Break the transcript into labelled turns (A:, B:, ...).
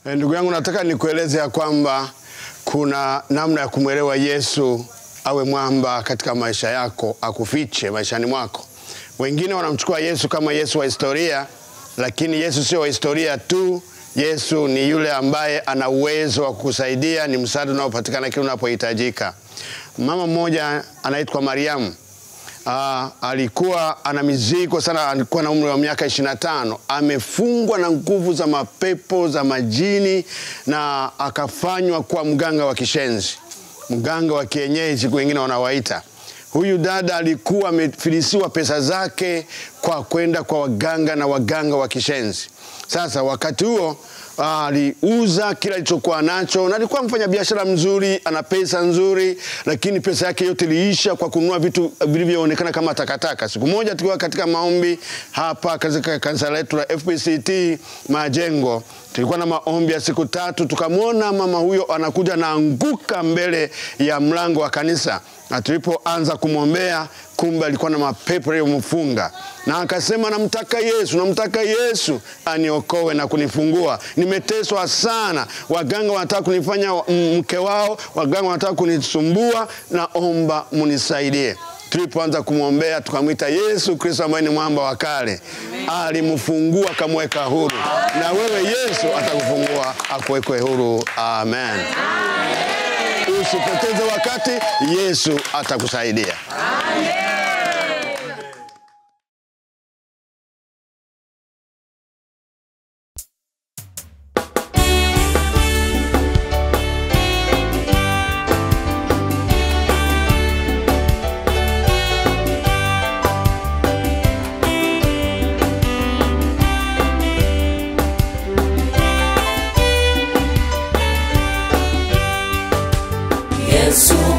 A: Ndugu yangu, nataka nikueleze ya kwamba kuna namna ya kumwelewa Yesu awe mwamba katika maisha yako, akufiche maishani mwako. Wengine wanamchukua Yesu kama Yesu wa historia, lakini Yesu sio wa historia tu. Yesu ni yule ambaye ana uwezo wa kukusaidia, ni msaada unaopatikana kile unapohitajika. Mama mmoja anaitwa Mariamu. Alikuwa ana mizigo sana, alikuwa na umri wa miaka 25. Amefungwa na nguvu za mapepo za majini na akafanywa kwa mganga wa kishenzi, mganga wa kienyeji wengine wanawaita. Huyu dada alikuwa amefilisiwa pesa zake kwa kwenda kwa waganga wa kishenzi. Sasa wakati huo aliuza kila alichokuwa nacho, na alikuwa mfanya biashara mzuri, ana pesa nzuri, lakini pesa yake yote iliisha kwa kununua vitu vilivyoonekana kama takataka. Siku moja tukiwa katika maombi hapa katika kanisa letu la FPCT Majengo, tulikuwa na maombi ya siku 3, tukamwona mama huyo anakuja na anguka mbele ya mlango wa kanisa. Na tulipoanza kumwombea, kumbe alikuwa na mapepo yaliyomfunga. Na akasema, namtaka Yesu aniokoe na kunifungua. Nimeteswa sana. Waganga wanataka kunifanya mke wao, waganga wanataka kunisumbua, naomba munisaidie. Tulipoanza kumwombea, tukamwita Yesu Kristo ambaye ni mwamba wa kale. Alimfungua, akamweka huru. Na wewe Yesu atakufungua, akuweke huru. Amen. Usipoteze wakati, Yesu atakusaidia. Amen.
B: Yesu